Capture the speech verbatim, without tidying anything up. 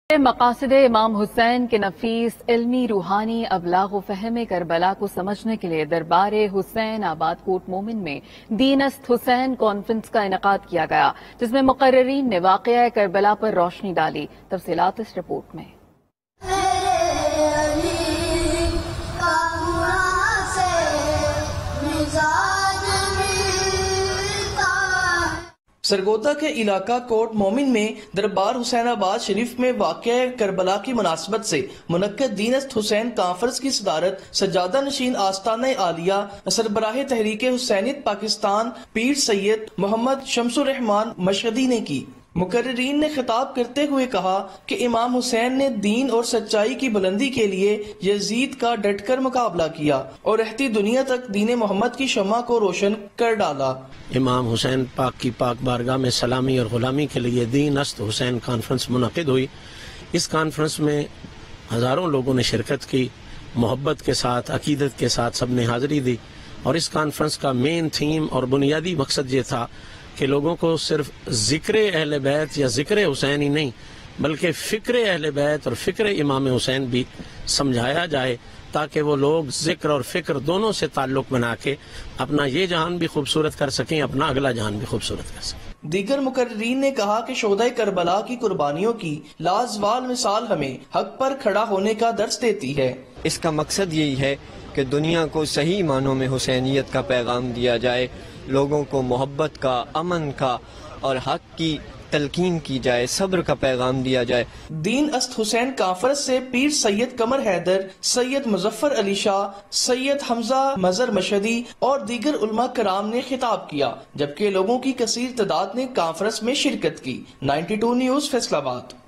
مقاصد امام حسین کے نفیس علمی روحانی ابلاغ و فہم کربلا کو سمجھنے کے لیے دربار حسین آباد کوٹ مومن میں دینست حسین کانفرنس کا انعقاد کیا گیا، جس میں مقررین نے واقعہ کربلا پر روشنی ڈالی۔ تفصیلات اس رپورٹ میں۔ سرگودا کے علاقہ کوٹ مومن میں دربار حسین آباد شریف میں واقع کربلا کی مناسبت سے منعقد دینست حسین کانفرنس کی صدارت سجادہ نشین آستانہ عالیہ سربراہ تحریک حسینیت پاکستان پیر سید محمد شمس الرحمان مشہدی نے کی۔ مقررین نے خطاب کرتے ہوئے کہا کہ امام حسین نے دین اور سچائی کی بلندی کے لیے یزید کا ڈٹ کر مقابلہ کیا اور رہتی دنیا تک دین محمد کی شمع کو روشن کر ڈالا۔ امام حسین پاک کی پاک بارگاہ میں سلامی اور غلامی کے لیے دینست حسین کانفرنس منعقد ہوئی۔ اس کانفرنس میں ہزاروں لوگوں نے شرکت کی، محبت کے ساتھ عقیدت کے ساتھ سب نے حاضری دی، اور اس کانفرنس کا مین تھیم اور بنیادی مقصد یہ تھا کہ لوگوں کو صرف ذکر اہل بیت یا ذکر حسین ہی نہیں بلکہ فکر اہل بیت اور فکر امام حسین بھی سمجھایا جائے، تاکہ وہ لوگ ذکر اور فکر دونوں سے تعلق بنا کے اپنا یہ جہان بھی خوبصورت کر سکیں، اپنا اگلا جہان بھی خوبصورت کر سکیں۔ دیگر مقررین نے کہا کہ شہدائے کربلا کی قربانیوں کی لازوال مثال ہمیں حق پر کھڑا ہونے کا درس دیتی ہے۔ اس کا مقصد یہی ہے کہ دنیا کو صحیح معنوں میں حسینیت کا پیغام دیا جائے، لوگوں کو محبت کا، امن کا اور حق کی تلقین کی جائے، صبر کا پیغام دیا جائے۔ دین است حسین کانفرنس سے پیر سید قمر حیدر، سید مظفر علی شاہ، سید حمزہ مظہر مشہدی اور دیگر علماء کرام نے خطاب کیا، جبکہ لوگوں کی کثیر تعداد نے کانفرنس میں شرکت کی۔ نائنٹی ٹو نیوز فیصل آباد۔